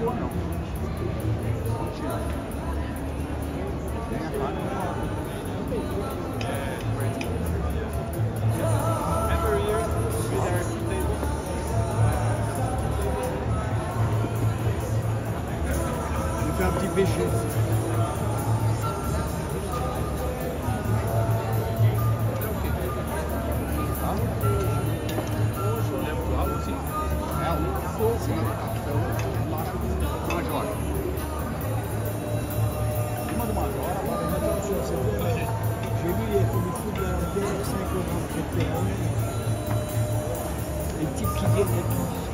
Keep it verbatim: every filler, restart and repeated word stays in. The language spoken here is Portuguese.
boa não. Tem a cara. Every year with our table. You have division. Les petits piliers de la